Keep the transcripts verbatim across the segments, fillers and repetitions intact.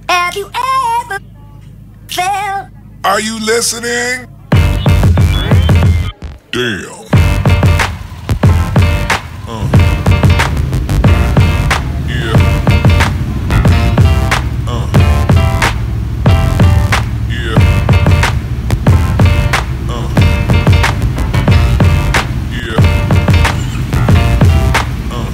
Have you ever felt? Are you listening? Damn. Uh. Yeah. Uh. Yeah. Uh. Yeah. Uh.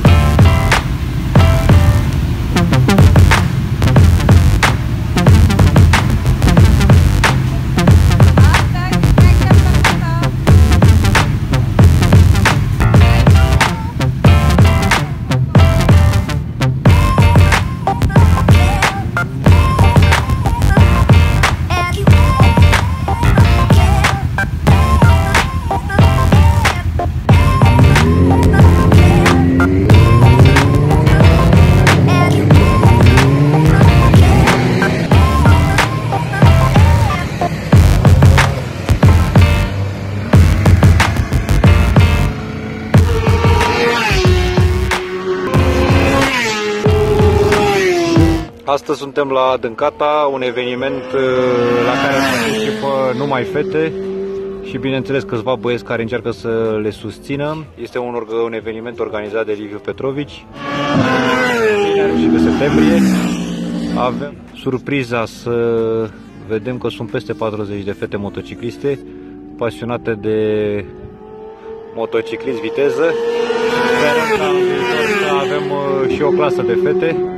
Astăzi suntem la Adâncata, un eveniment la care participă numai fete și bineînțeles câțiva băieți care încearcă să le susțină. Este un, un eveniment organizat de Liviu Petrovici. Și pe septembrie avem surpriza să vedem că sunt peste patruzeci de fete motocicliste pasionate de motociclism viteză. Sperăm că avem și o clasă de fete.